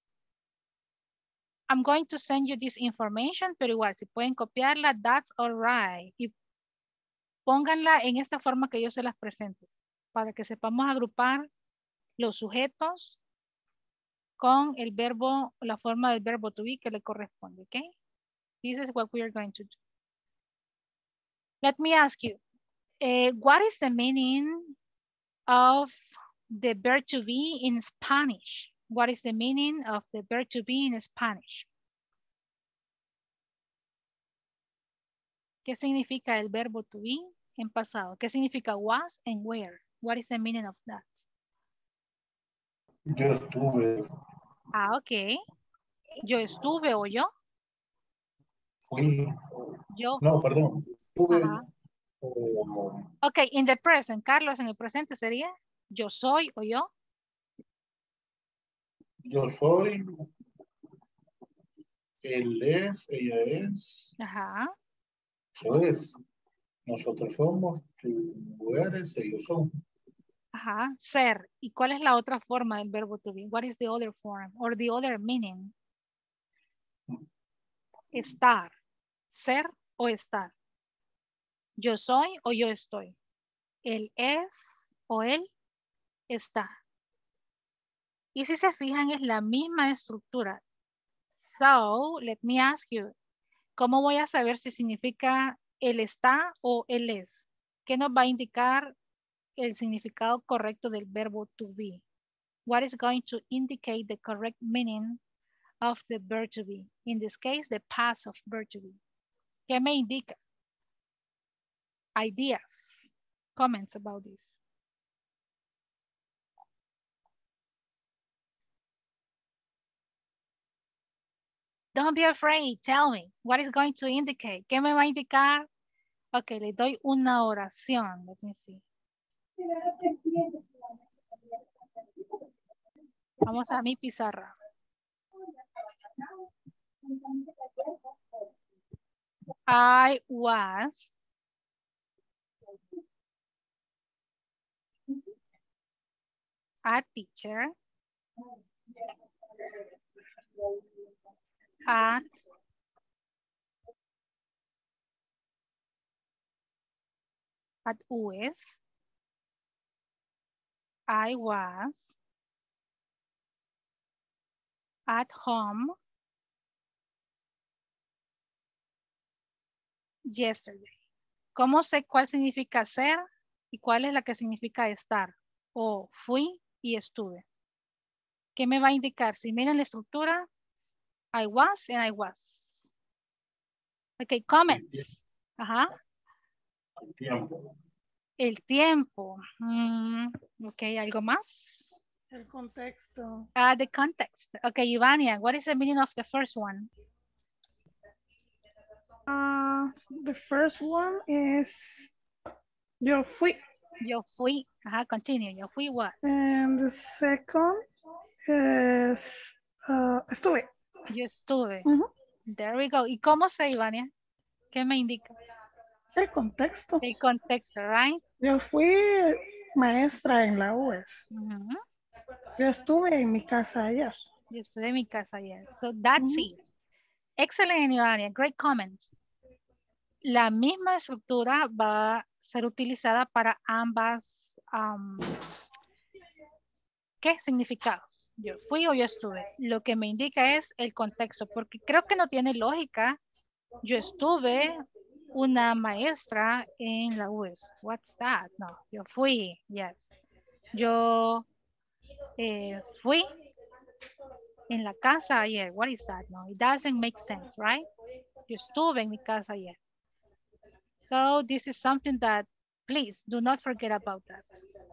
I'm going to send you this information, pero igual, si pueden copiarla, that's all right. Y pónganla en esta forma que yo se las presento, para que sepamos agrupar los sujetos con el verbo, la forma del verbo to be que le corresponde, okay? This is what we are going to do. Let me ask you, what is the meaning of the verb to be in Spanish? What is the meaning of the verb to be in Spanish? ¿Qué significa el verbo to be en pasado? ¿Qué significa was and where? What is the meaning of that? Yo estuve. Ah, ok. Yo estuve o yo. Fui. Yo. No, perdón. Estuve. Ok, in the present. Carlos, en el presente sería yo soy o yo. Yo soy. Él es, ella es. Ajá. Eso es. Nosotros somos, tú eres, ellos son. Ajá, ser. ¿Y cuál es la otra forma del verbo to be? What is the other form or the other meaning? Estar. Ser o estar. Yo soy o yo estoy. Él es o él está. Y si se fijan es la misma estructura. So, let me ask you, ¿cómo voy a saber si significa él está o él es? ¿Qué nos va a indicar el significado correcto del verbo to be? What is going to indicate the correct meaning of the verb to be? In this case, the past of verb to be. ¿Qué me indica? Ideas, comments about this. Don't be afraid, tell me. What is going to indicate? ¿Qué me va a indicar? Ok, le doy una oración. Let me see. Vamos a mi pizarra. I was a teacher at US. I was at home yesterday. ¿Cómo sé cuál significa ser y cuál es la que significa estar? O fui y estuve. ¿Qué me va a indicar? Si miran la estructura, I was and I was. Ok, comments. Ajá. El tiempo. El tiempo. Ok, ¿algo más? El contexto. The context. Ok, Ivania, what is the meaning of the first one? The first one is yo fui. Yo fui. Ajá, continue. Yo fui what? And the second is estuve. Yo estuve. There we go. ¿Y cómo sé, Ivania? ¿Qué me indica? El contexto. El contexto, right? Yo fui maestra en la US. Yo estuve en mi casa ayer. Yo estuve en mi casa ayer. So that's it. Excellent, Ivania. Great comments. La misma estructura va a ser utilizada para ambas. ¿Qué significados? Yo fui o yo estuve. Lo que me indica es el contexto, porque creo que no tiene lógica. Yo estuve una maestra en la US. What's that? No, yo fui. Yes. Yo fui en la casa ayer. What is that? No, it doesn't make sense, right? Yo estuve en mi casa ayer. So this is something that, please, do not forget about that.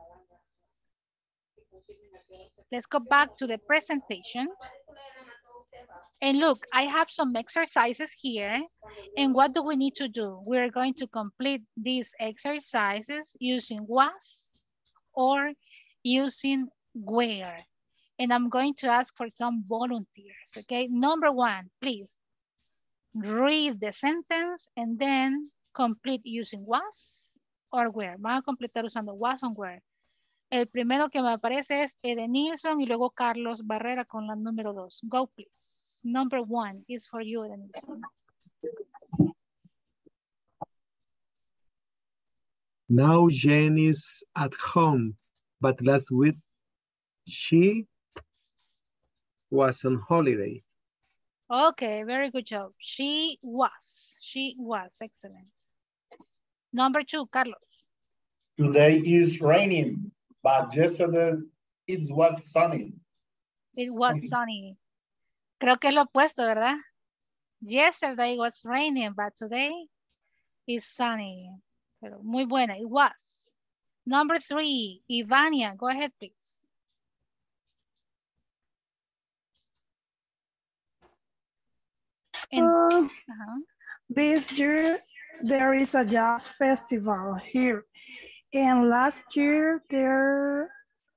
Let's go back to the presentation. And look, I have some exercises here. And what do we need to do? We're going to complete these exercises using was or using where. And I'm going to ask for some volunteers, okay? Number one, please read the sentence and then complete using was or where. Vamos a completar usando was or where. El primero que me aparece es Edenilson y luego Carlos Barrera con la número 2. Go, please. Number 1 is for you, Edenilson. Now Jane is at home, but last week she was on holiday. Okay, very good job. She was. Excellent. Number 2, Carlos. Today is raining, but yesterday it was sunny. It was sunny. Creo que es lo opuesto, ¿verdad? Yesterday was raining, but today is sunny. Pero muy buena, it was. Number 3, Ivania, go ahead, please. This year there is a jazz festival here, and last year there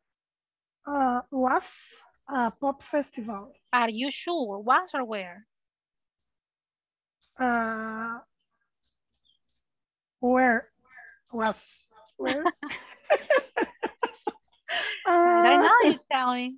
was a pop festival. Are you sure? Was or where? Where was? Where? I don't know, you tell me.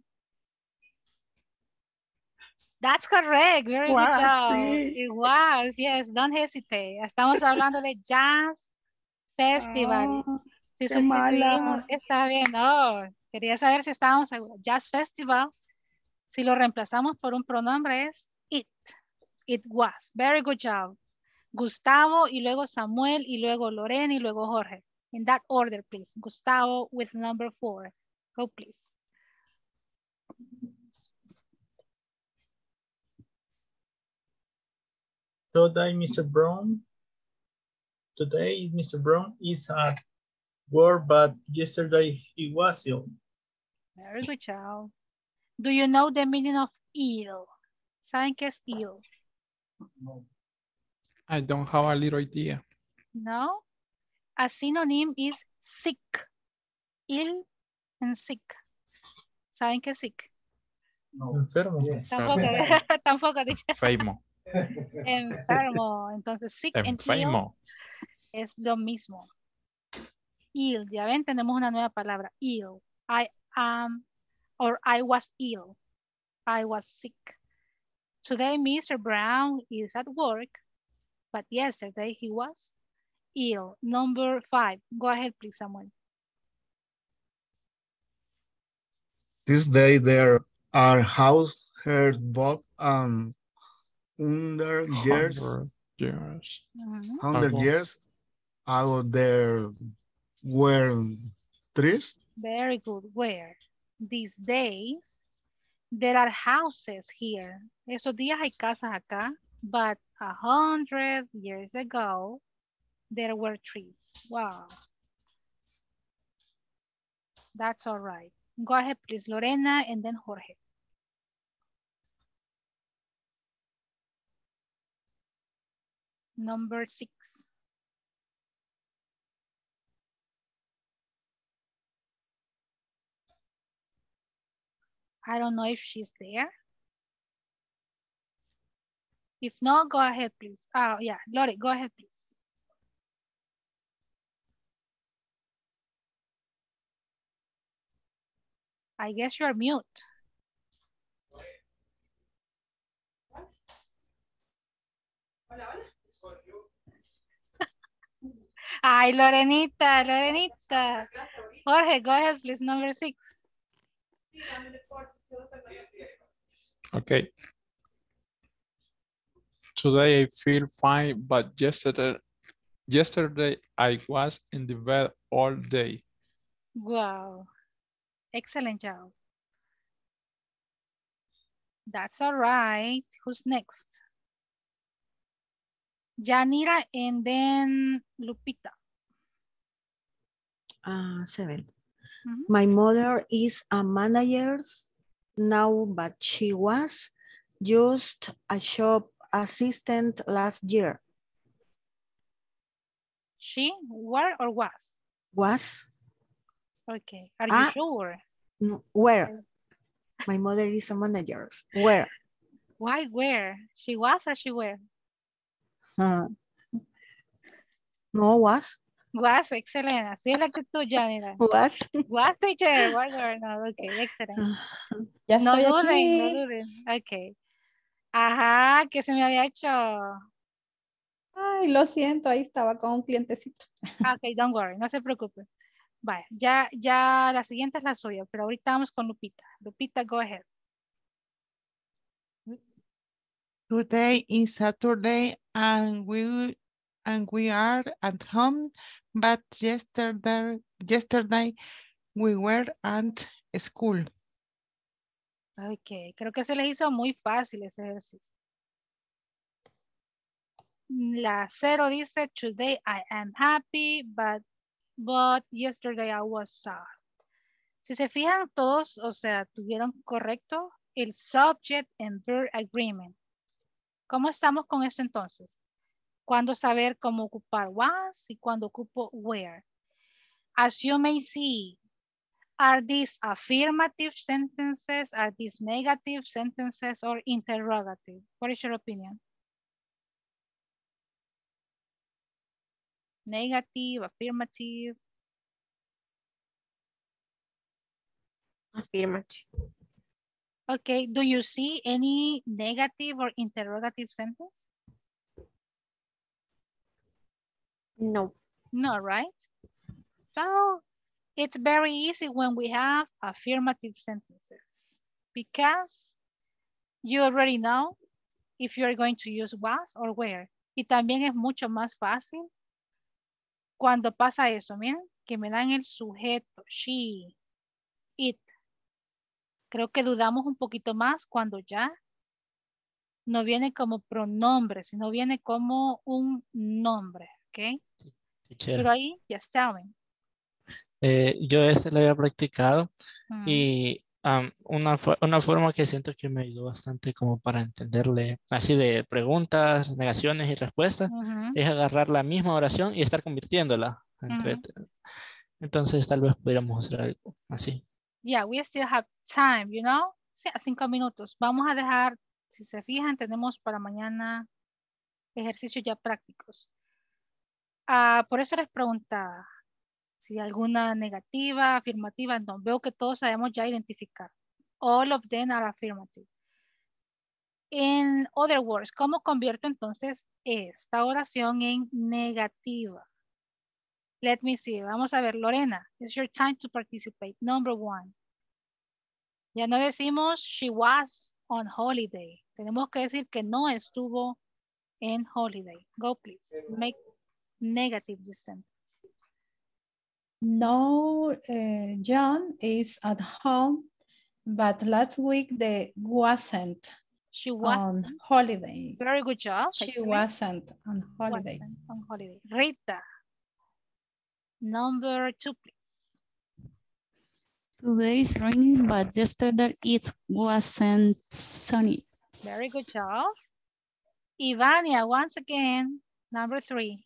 That's correct. Very good job. Sí. It was, yes, don't hesitate. Estamos hablando de Jazz Festival. Sí, qué mala. Está bien, no. Quería saber si estábamos seguros. Jazz Festival, si lo reemplazamos por un pronombre es it. It was. Very good job. Gustavo y luego Samuel y luego Lorena y luego Jorge. In that order, please. Gustavo with number 4. Go, please. Today, Mr. Brown is at work, but yesterday he was ill. Very good job. Do you know the meaning of ill? ¿Saben qué es ill? I don't have a little idea. No? A synonym is sick. Ill and sick. ¿Saben qué es sick? No. Enfermo. Yes. Tampoco, dice. Enfermo. Enfermo. Entonces, sick and ill es lo mismo. Ill, ya ven, tenemos una nueva palabra. Ill. I am, or I was ill. I was sick. Today, Mr. Brown is at work, but yesterday he was ill. Number 5. Go ahead, please, Samuel. This day there are household Bob under years. 100 years ago there were trees. Very good. Where? These days there are houses here. Estos días hay casas acá, but 100 years ago there were trees. Wow. That's all right. Go ahead, please, Lorena, and then Jorge. Number 6. I don't know if she's there. If not, go ahead, please. Oh, yeah, Lori, go ahead, please. I guess you're mute. Ay, Lorenita. Jorge, go ahead, please, number 6. Okay. Today I feel fine, but yesterday I was in the bed all day. Wow. Excellent job. That's all right. Who's next? Yanira and then Lupita. 7. My mother is a manager now, but she was just a shop assistant last year. She were or was? Was. Okay. Are you sure? Where? My mother is a manager. Where? Why where? She was or she were? No, was. Was, excelente. Así es la actitud, Janira. Was. Was, teacher. Why were not? Ok, excelente. Ya No estoy duden, no aquí. duden. Ok. Ajá, ¿qué se me había hecho? Ay, lo siento, ahí estaba con un clientecito. Ok, don't worry, no se preocupe. Vaya, ya la siguiente es la suya, pero ahorita vamos con Lupita. Lupita, go ahead. Today is Saturday and we are at home, but yesterday we were at school. Ok, creo que se les hizo muy fácil ese ejercicio. La 0 dice, today I am happy, but yesterday I was sad. Si se fijan todos, o sea, tuvieron correcto el subject and verb agreement. ¿Cómo estamos con esto entonces? ¿Cuándo saber cómo ocupar was y cuándo ocupo where? As you may see, are these affirmative sentences? Are these negative sentences or interrogative? What is your opinion? Negative, affirmative. Affirmative. Okay, do you see any negative or interrogative sentence? No. No, right? So it's very easy when we have affirmative sentences because you already know if you're going to use was or where. Y también es mucho más fácil cuando pasa eso, miren, que me dan el sujeto, she, it. Creo que dudamos un poquito más cuando ya no viene como pronombre, sino viene como un nombre, ¿ok? Pero ahí, just tell me. Yo lo había practicado y una forma que siento que me ayudó bastante como para entenderle, así de preguntas, negaciones y respuestas, es agarrar la misma oración y estar convirtiéndola. Entonces tal vez pudiéramos hacer algo así. Yeah, we still have time, you know? Sí, 5 minutos. Vamos a dejar, si se fijan, tenemos para mañana ejercicios ya prácticos. Por eso les preguntaba si alguna negativa, afirmativa, no. Veo que todos sabemos ya identificar. All of them are affirmative. In other words, ¿cómo convierto entonces esta oración en negativa? Let me see. Vamos a ver, Lorena. It's your time to participate. Number 1. Ya no decimos she was on holiday. Tenemos que decir que no estuvo en holiday. Go, please. Make negative this sentence. No, John is at home, but last week they wasn't. She wasn't on holiday. Very good job. She wasn't on holiday. Wasn't on holiday. Rita. Number 2, please. Today is raining, but yesterday it wasn't sunny. Very good job. Ivania, once again, number 3.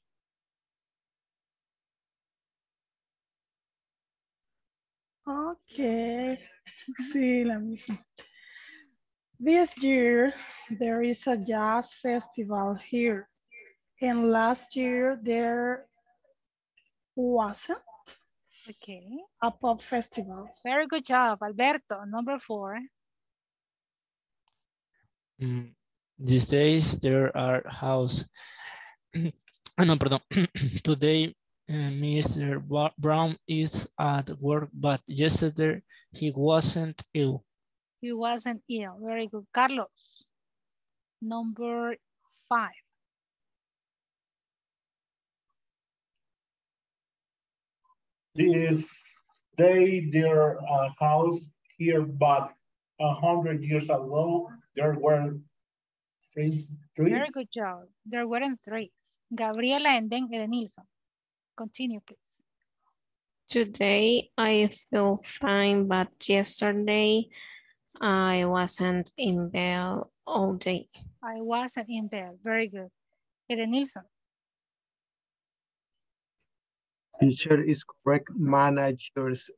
Okay. Sí, la misma. This year, there is a jazz festival here. And last year, there wasn't. Okay. A pop festival. Very good job, Alberto. Number 4. These days, there are house. No, perdón. Today, Mr. Brown is at work, but yesterday he wasn't ill. He wasn't ill. Very good. Carlos. Number 5. This day there a house here, but 100 years ago there were 3 trees. Very good job. There weren't 3. Gabriela and then Edenilson. Continue, please. Today I feel fine, but yesterday I wasn't in bed all day. I wasn't in bed. Very good. Edenilson. Teacher is correct. Managers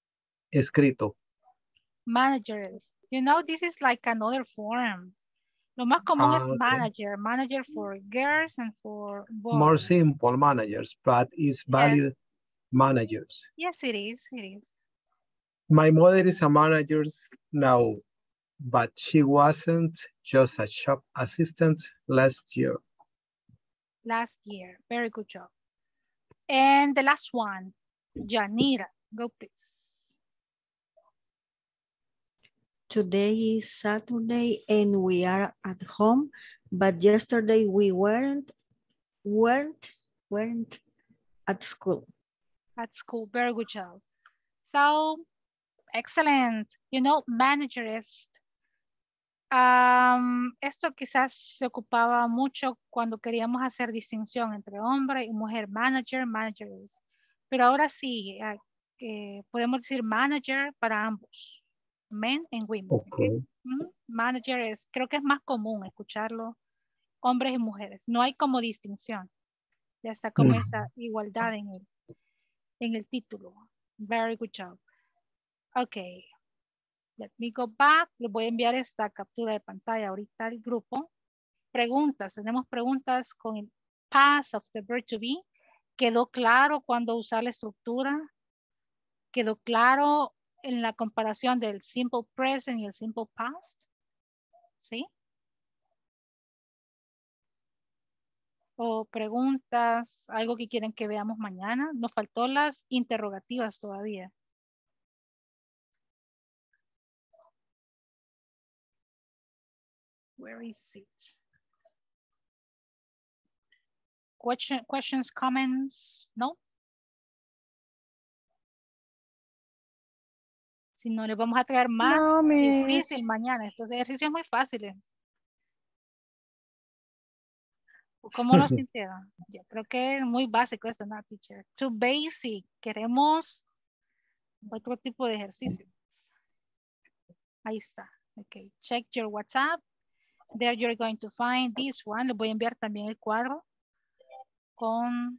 escrito. Managers. You know, this is like another form. Lo más común es manager. Manager for girls and for boys. More simple managers, but it's valid managers. Yes, it is. It is. My mother is a manager now, but she wasn't, just a shop assistant last year. Last year. Very good job. And the last one, Janira. Go, please. Today is Saturday and we are at home, but yesterday we weren't at school. At school, very good job. So, excellent. You know, managerist. Esto quizás se ocupaba mucho cuando queríamos hacer distinción entre hombre y mujer. Manager, managers. Pero ahora sí, podemos decir manager para ambos. Men and women. Okay. Manager creo que es más común escucharlo, hombres y mujeres. No hay como distinción. Ya está como esa igualdad en el título. Very good job. Okay. Let me go back. Les voy a enviar esta captura de pantalla ahorita al grupo. Preguntas. Tenemos preguntas con el past of the verb to be. ¿Quedó claro cuándo usar la estructura? ¿Quedó claro en la comparación del simple present y el simple past? ¿Sí? O preguntas, algo que quieren que veamos mañana. Nos faltó las interrogativas todavía. Where is it? Questions, comments? No? Si no, les vamos a traer más difícil mañana. Estos ejercicios muy fáciles. ¿Cómo lo sintieron? Yo creo que es muy básico esto, ¿no, teacher? Too basic. Queremos otro tipo de ejercicio. Ahí está. Ok. Check your WhatsApp. There you're going to find this one. Les voy a enviar también el cuadro con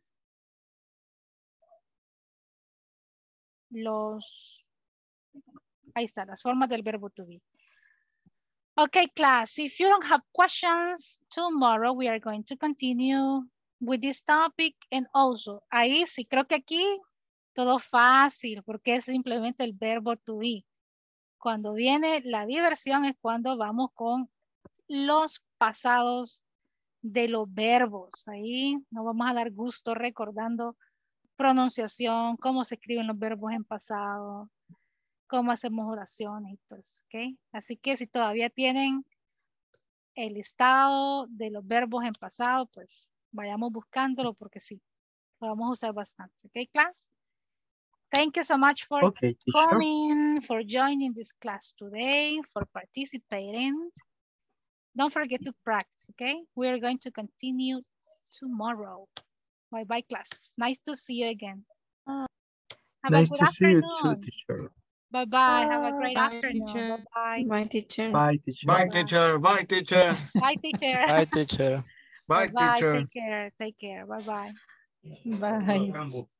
ahí está, las formas del verbo to be. Okay, class, if you don't have questions, tomorrow we are going to continue with this topic. And also, ahí sí, creo que aquí todo fácil, porque es simplemente el verbo to be. Cuando viene la diversión es cuando vamos con los pasados de los verbos. Ahí nos vamos a dar gusto recordando pronunciación, cómo se escriben los verbos en pasado, cómo hacemos oraciones y todo eso, ¿ok? Así que si todavía tienen el listado de los verbos en pasado, pues vayamos buscándolo porque sí, lo vamos a usar bastante, ¿ok, class? Thank you so much for coming, for joining this class today, for participating. Don't forget to practice, okay? We are going to continue tomorrow. Bye-bye, class. Nice to see you again. Nice to see you too, teacher. Bye-bye. Have a great afternoon. Bye-bye. Bye, teacher. Bye, teacher. Bye, teacher. Bye, teacher. Bye, teacher. Bye, teacher. Bye, teacher. Take care. Take care. Bye-bye. Bye.